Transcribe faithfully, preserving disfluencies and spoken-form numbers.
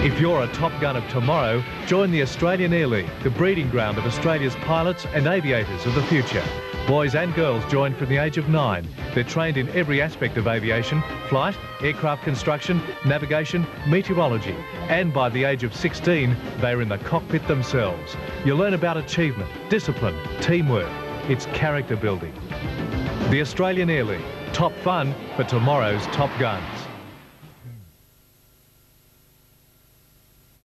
If you're a Top Gun of tomorrow, join the Australian Air League, the breeding ground of Australia's pilots and aviators of the future. Boys and girls join from the age of nine. They're trained in every aspect of aviation, flight, aircraft construction, navigation, meteorology. And by the age of sixteen, they're in the cockpit themselves. You learn about achievement, discipline, teamwork. It's character building. The Australian Air League. Top fun for tomorrow's Top Guns.